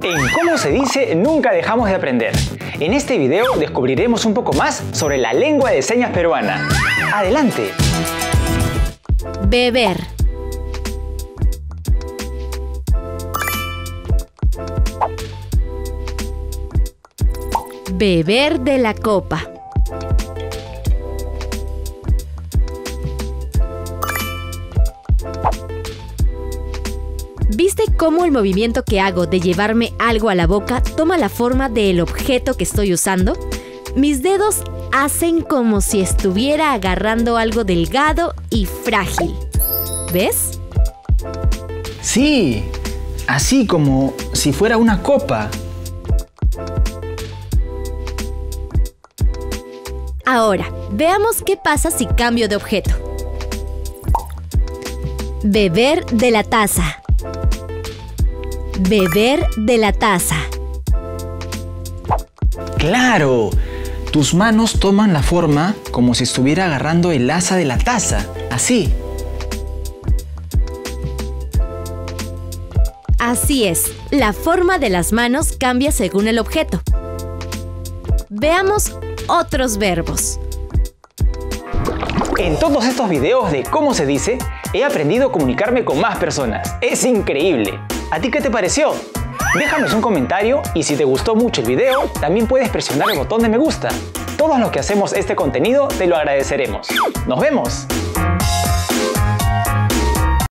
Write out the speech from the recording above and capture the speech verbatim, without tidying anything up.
En Cómo se dice, nunca dejamos de aprender. En este video descubriremos un poco más sobre la lengua de señas peruana. ¡Adelante! Beber. Beber de la copa. ¿Viste cómo el movimiento que hago de llevarme algo a la boca toma la forma del objeto que estoy usando? Mis dedos hacen como si estuviera agarrando algo delgado y frágil. ¿Ves? Sí, así como si fuera una copa. Ahora, veamos qué pasa si cambio de objeto. Beber de la taza. Beber de la taza. ¡Claro! Tus manos toman la forma como si estuviera agarrando el asa de la taza. Así. Así es, la forma de las manos cambia según el objeto. Veamos otros verbos. En todos estos videos de Cómo se dice, he aprendido a comunicarme con más personas. ¡Es increíble! ¿A ti qué te pareció? Déjanos un comentario y si te gustó mucho el video, también puedes presionar el botón de me gusta. Todos los que hacemos este contenido te lo agradeceremos. ¡Nos vemos!